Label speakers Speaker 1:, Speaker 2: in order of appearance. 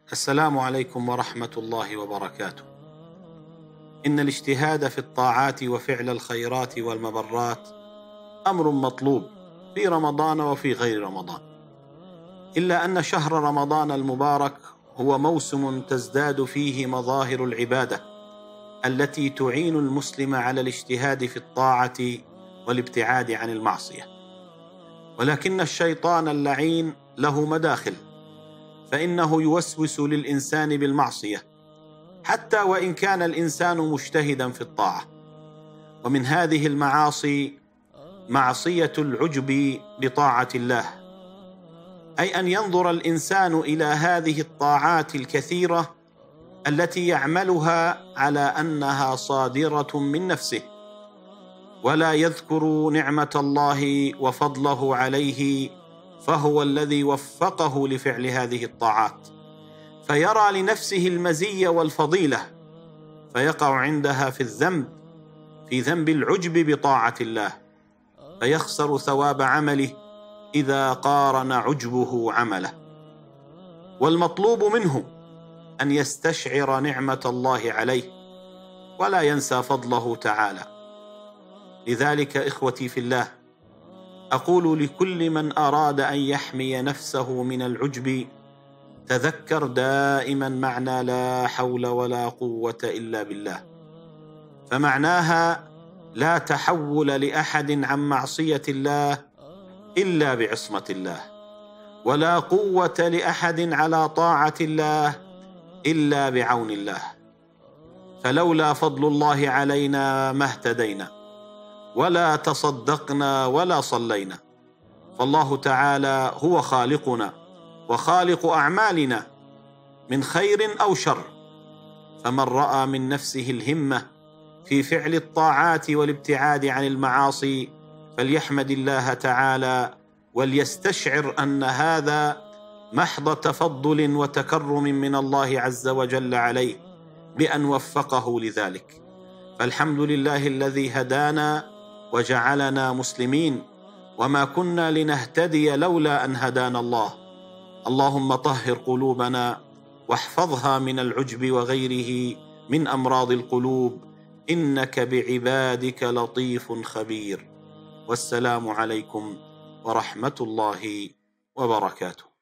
Speaker 1: السلام عليكم ورحمة الله وبركاته. إن الاجتهاد في الطاعات وفعل الخيرات والمبرات أمر مطلوب في رمضان وفي غير رمضان، إلا أن شهر رمضان المبارك هو موسم تزداد فيه مظاهر العبادة التي تعين المسلم على الاجتهاد في الطاعة والابتعاد عن المعصية، ولكن الشيطان اللعين له مداخل، فإنه يوسوس للإنسان بالمعصية حتى وإن كان الإنسان مجتهدا في الطاعة. ومن هذه المعاصي معصية العجب بطاعة الله، أي أن ينظر الإنسان إلى هذه الطاعات الكثيرة التي يعملها على أنها صادرة من نفسه، ولا يذكر نعمة الله وفضله عليه، فهو الذي وفقه لفعل هذه الطاعات، فيرى لنفسه المزية والفضيلة، فيقع عندها في ذنب العجب بطاعة الله، فيخسر ثواب عمله إذا قارن عجبه عمله. والمطلوب منه أن يستشعر نعمة الله عليه ولا ينسى فضله تعالى. لذلك إخوتي في الله، أقول لكل من أراد أن يحمي نفسه من العجب: تذكر دائما معنى لا حول ولا قوة إلا بالله، فمعناها لا تحول لأحد عن معصية الله إلا بعصمة الله، ولا قوة لأحد على طاعة الله إلا بعون الله، فلولا فضل الله علينا ما اهتدينا ولا تصدقنا ولا صلينا، فالله تعالى هو خالقنا وخالق أعمالنا من خير أو شر. فمن رأى من نفسه الهمة في فعل الطاعات والابتعاد عن المعاصي فليحمد الله تعالى، وليستشعر أن هذا محض تفضل وتكرم من الله عز وجل عليه بأن وفقه لذلك. فالحمد لله الذي هدانا وجعلنا مسلمين، وما كنا لنهتدي لولا أن هدانا الله. اللهم طهر قلوبنا واحفظها من العجب وغيره من أمراض القلوب، إنك بعبادك لطيف خبير. والسلام عليكم ورحمة الله وبركاته.